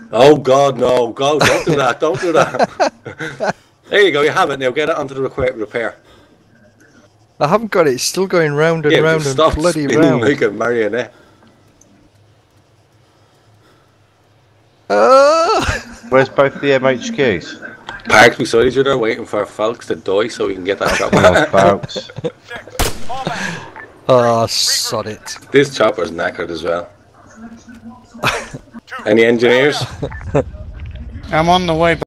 Oh God, no! Go! Don't do that! Don't do that! There you go. You have it now. Get it onto the repair. I haven't got it. It's still going round and round and stop bloody spinning round. like a marionette. Where's both the MHQs? Parked beside each other, waiting for Falks to die so we can get that chopper. Falks. Oh, sod it. This chopper's knackered as well. Any engineers? I'm on the way.